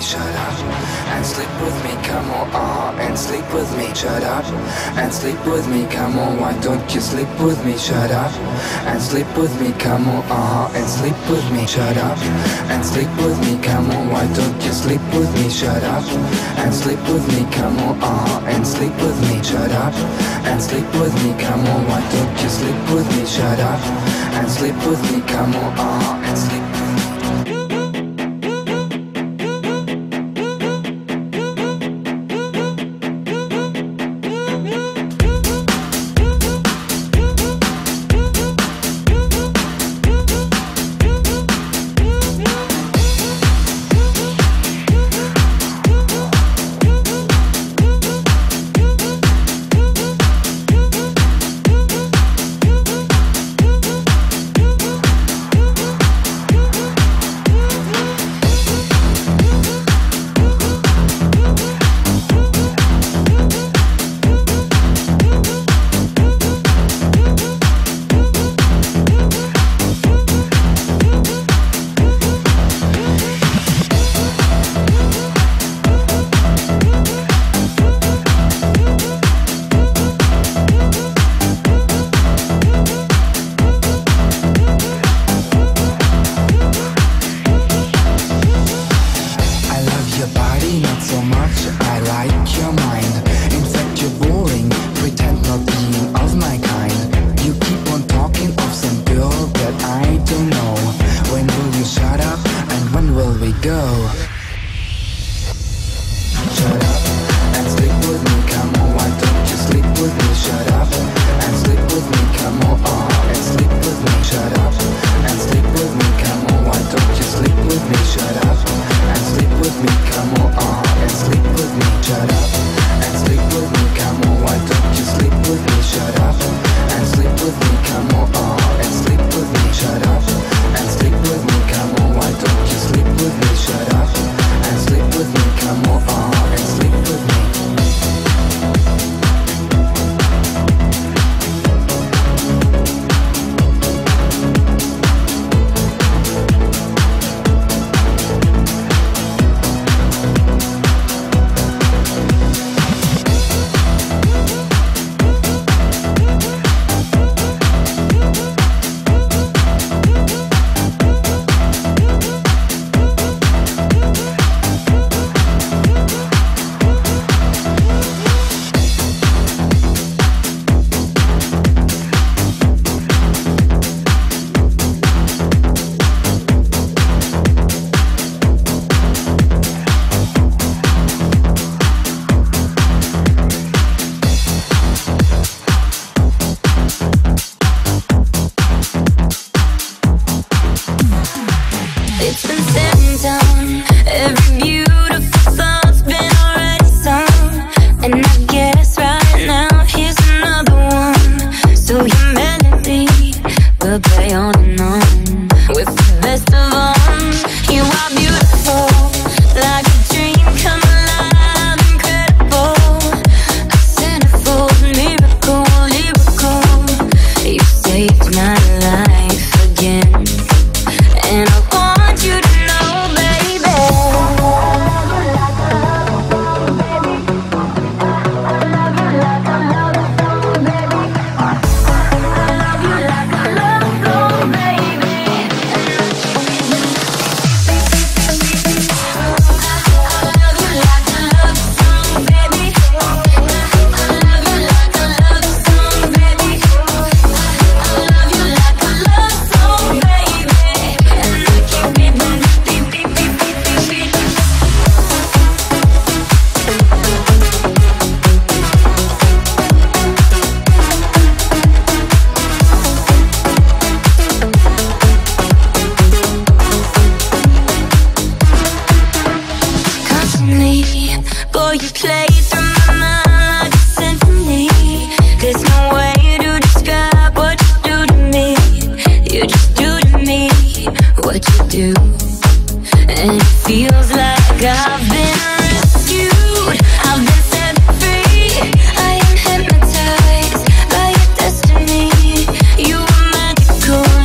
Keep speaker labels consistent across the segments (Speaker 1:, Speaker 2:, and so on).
Speaker 1: shut up and sleep with me, come on, and sleep with me, shut up and sleep with me, come on, why don't you sleep with me, shut up and sleep with me, come on, and sleep with me, shut up and sleep with me, come on, why don't you sleep with me, shut up and sleep with me, come on, and sleep with me, shut up and sleep with me, come on, why don't you sleep with me, shut up and sleep with me, come on, and sleep with me.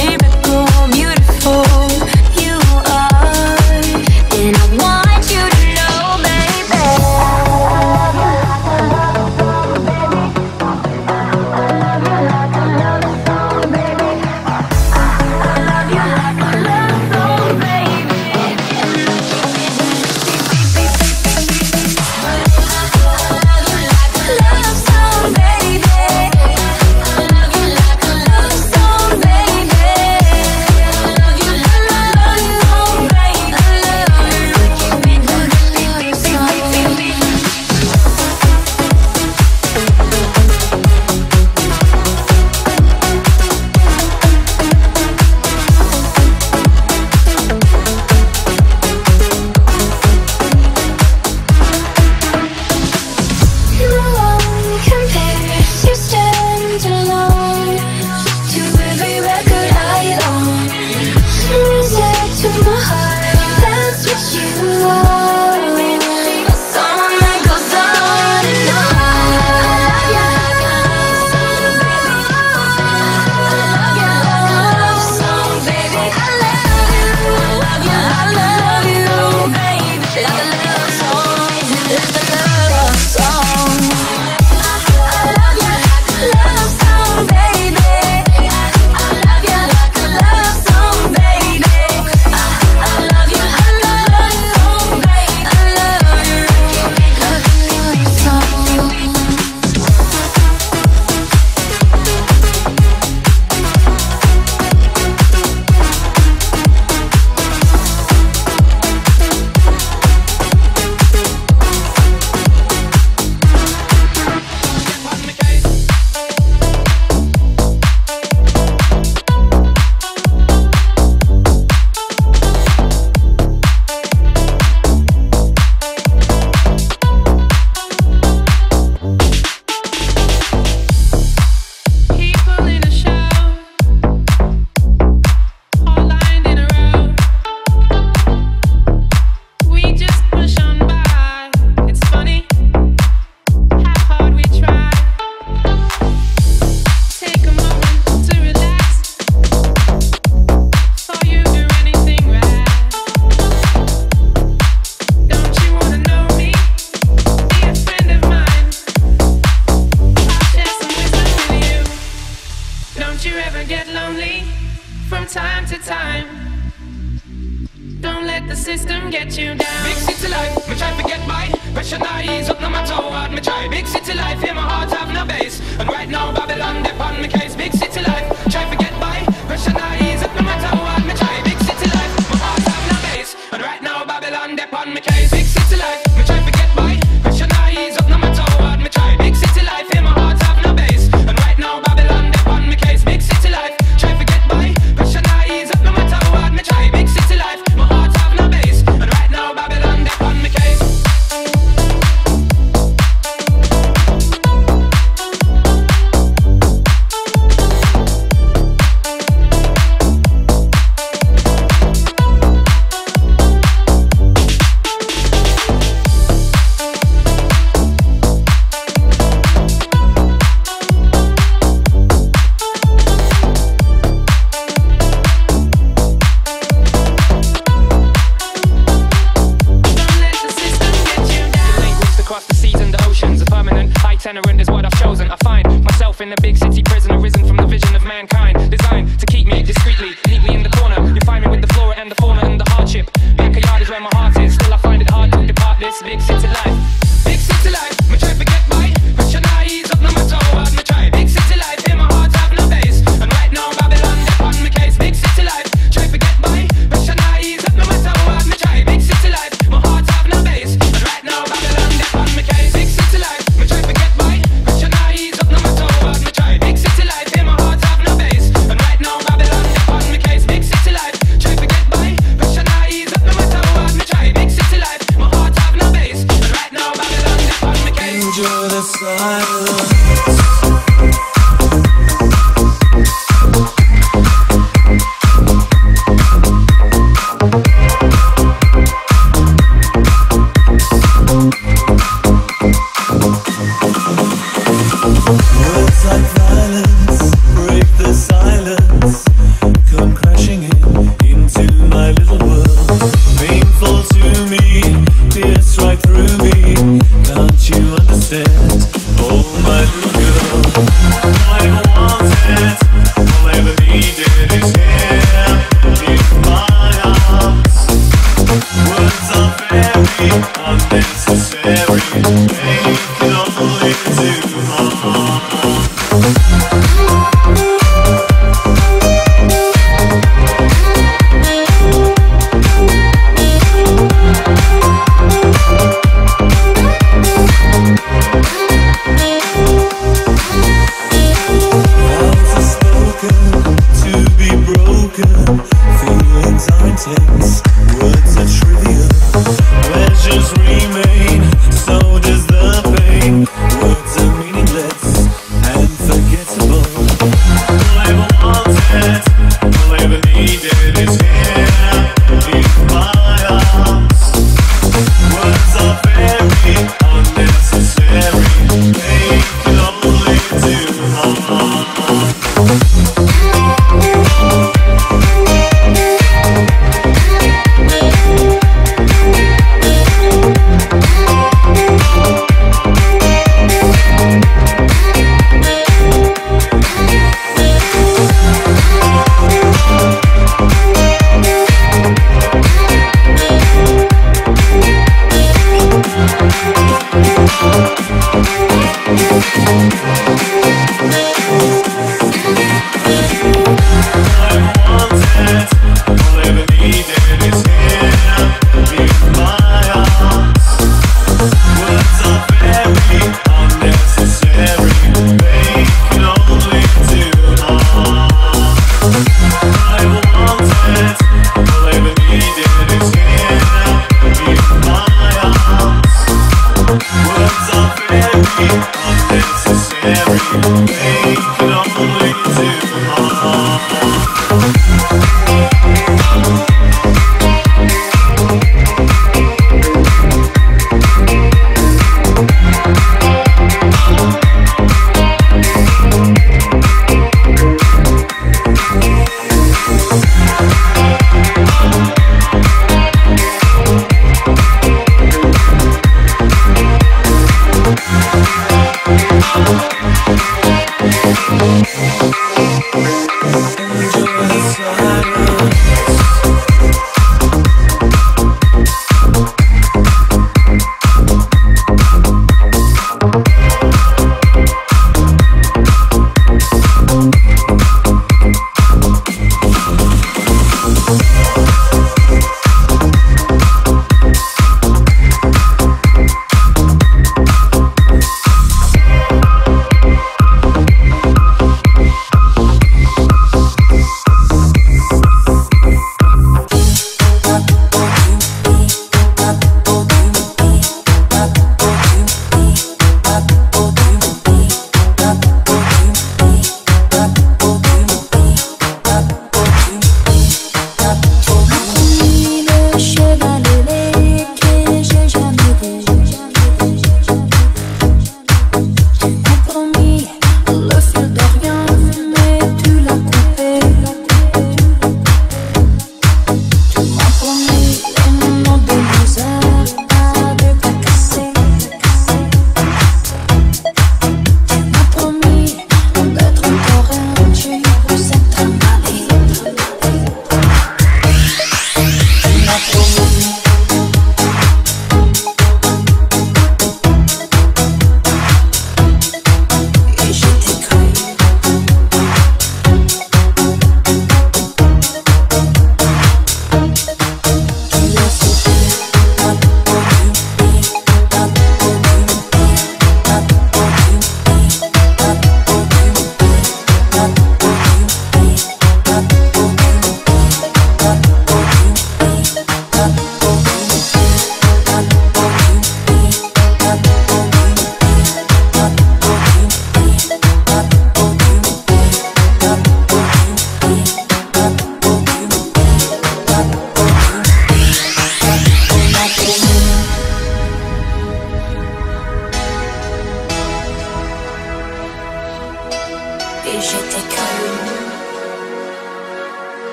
Speaker 2: I want you to the system get you down. Big city life, me try to get by. Pressure not ease up no matter how hard me try. Big city life, hear my heart have no base. And right now Babylon they on me case. Big city life, try to get by. Pressure not ease up no matter how hard me try. Big city life, my heart have no base. And right now Babylon they on me case. Big city life, me try to get by. Pressure not ease up no matter how hard me try. Big city life, hear my heart have no base. And right now Babylon they on me case. Big city life, try to get by. Pressure not ease up no matter how hard me try. Big city life, my heart have no base. And right now Babylon they on me case.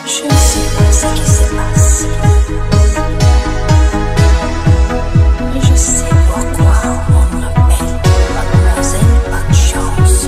Speaker 3: Je ne sais pas ce qui se passe, mais je sais pourquoi on m'appelle Mademoiselle Pas de Chance.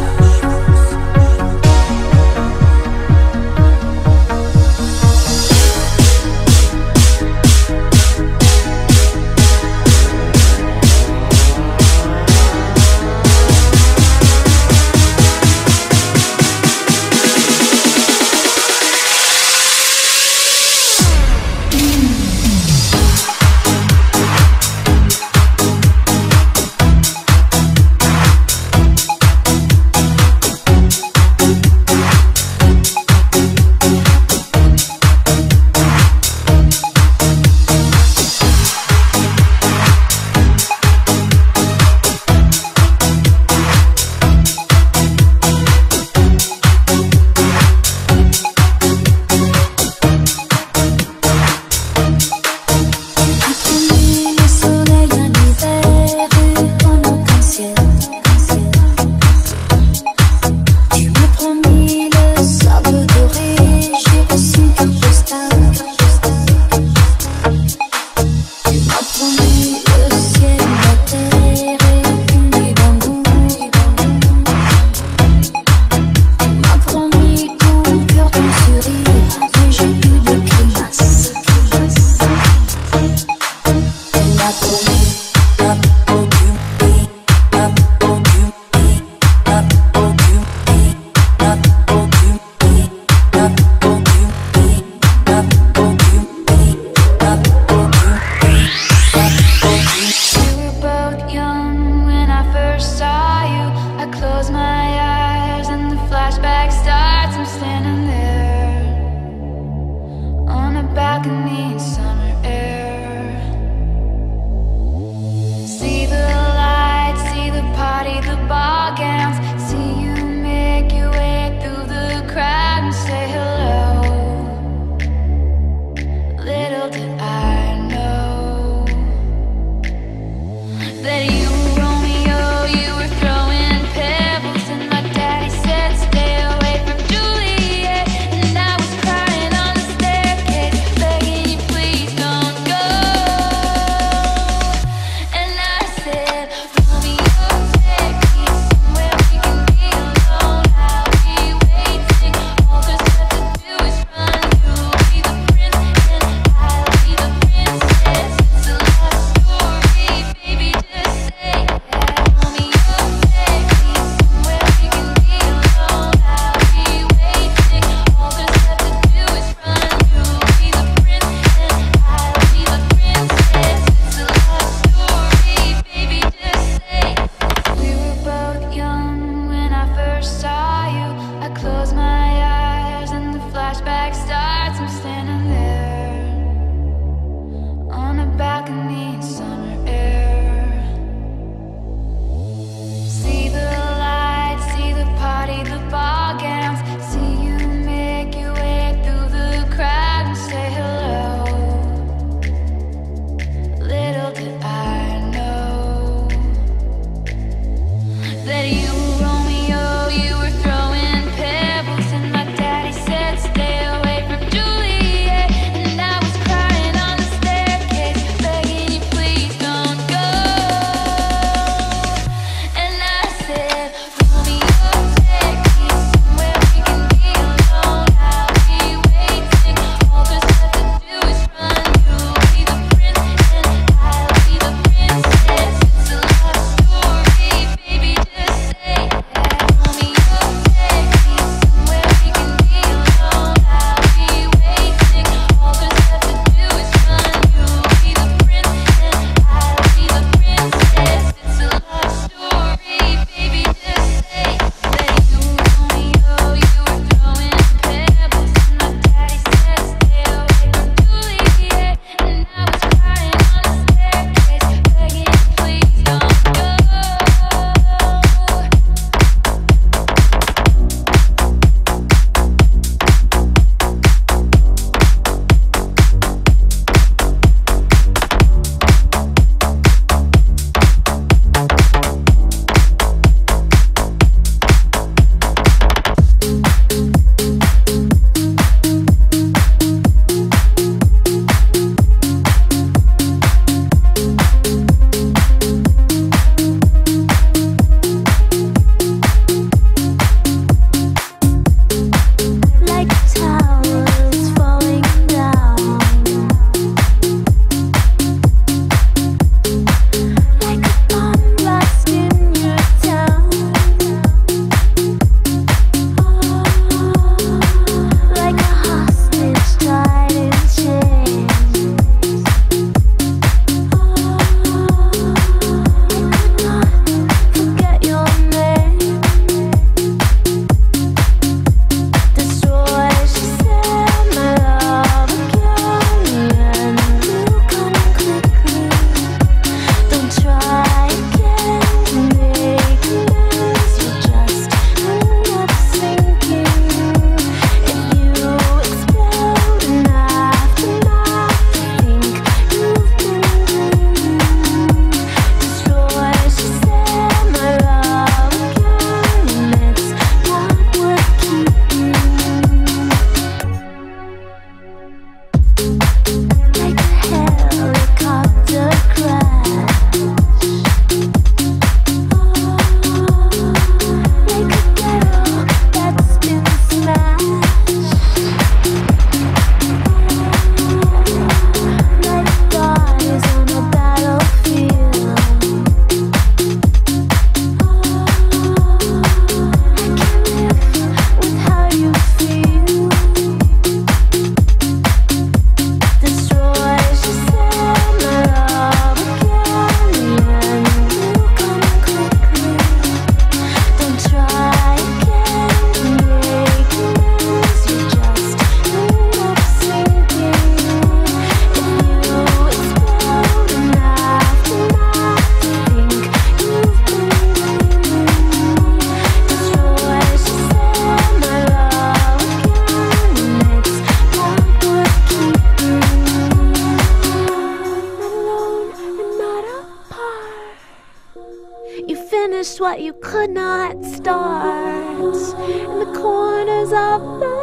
Speaker 4: what you could not start. In the corners of the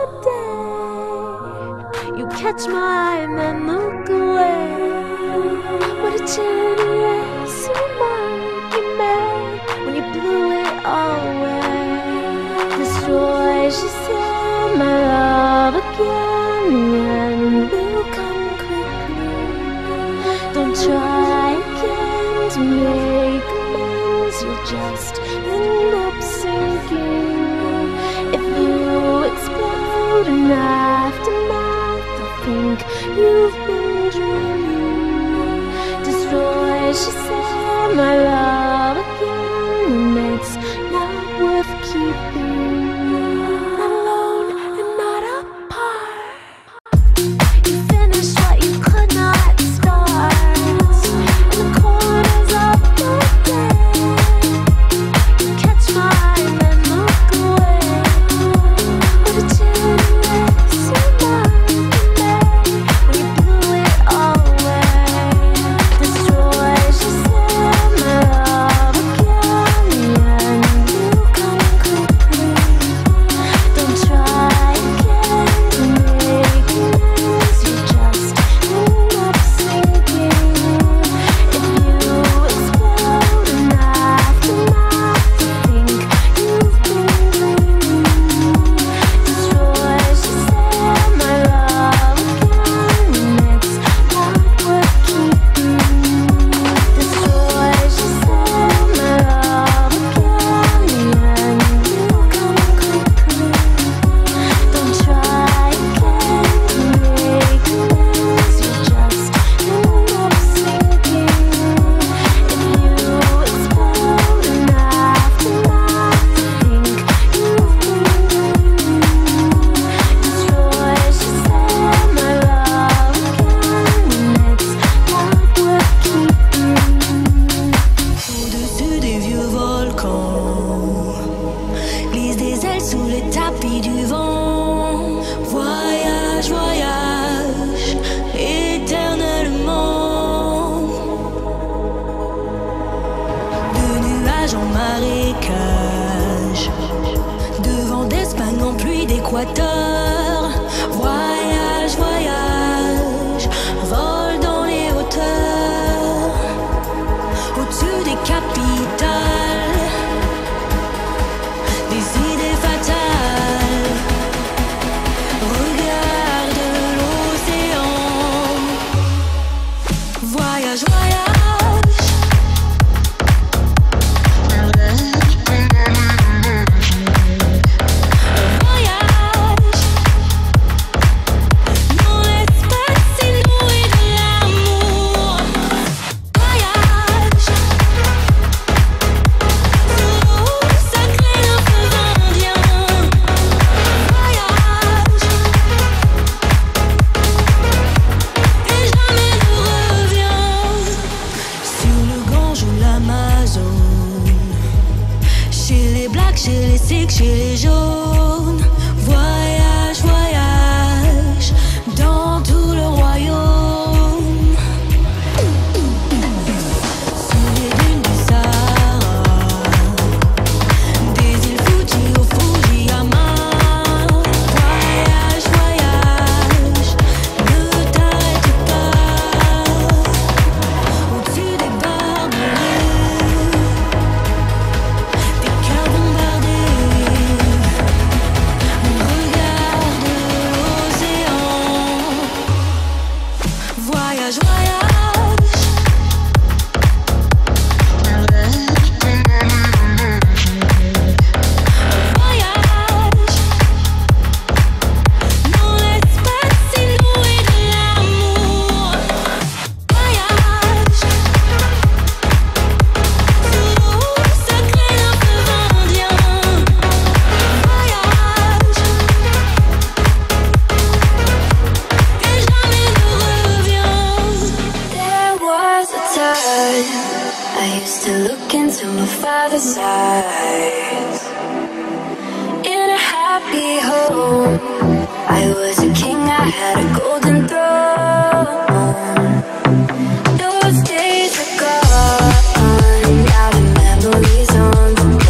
Speaker 4: day, you catch my eye and then look away. What a generous remark you made when you blew it all away. Destroy, she said, my love again, and will come quickly. Don't try again to make amends, you'll just end up sinking. If you explode in aftermath, I think you've been dreaming. Destroy, she said, my love again, and it's not worth keeping. Alone and not apart, you finished what you could not start. In the corners of the day, you catch my eye and then look away. What a generous remark you made when you blew it all away. Destroy, she said, my love again, and you come quickly. Don't try again to make amends, you just end up sinking. If you explode in aftermath, I think you've been dreaming. Destroy, she said, my love again, and it's not worth keeping. Destroy, she said, my love again, and you come quickly. Don't try again to make amends, you just end up sinking. If you explode in aftermath, I think you've been dreaming. Destroy, she said, my love again, and it's not worth keeping.
Speaker 5: Au-dessus des vieux volcans, glisse des ailes sous les tapis du vent. Voyage, voyage, éternellement. De nuages en marécage, de vent d'Espagne en pluie d'Équateur. Voyage, voyage, vol dans les hauteurs. Au-dessus des capitales, des idées fatales. Regarde l'océan. Voyage, voyage. Voyage dans l'espace inouï de l'amour. Voyage sur l'eau sacrée d'un fleuve indien. Voyage et jamais ne reviens. Sur le Gange ou l'Amazone, chez les blacks, chez les sikhs, chez les jaunes. Voyage, voyage dans tout le royaume. Sous les dunes du Sahara, des îles Fuji au Fujiyama. Voyage, voyage, ne t'arrête pas. Au-dessus des barbelés, des cœurs bombardés. Regarde l'océan. Voyage, voyage. Voyage dans l'espace inouï de l'amour. Voyage sur l'eau sacrée d'un fleuve indien. Voyage et jamais ne reviens.
Speaker 3: There was a time I used to look into my father's eyes. In a happy home, I was a king, I had a golden throne. Those days are gone, now the memories on the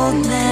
Speaker 5: old man.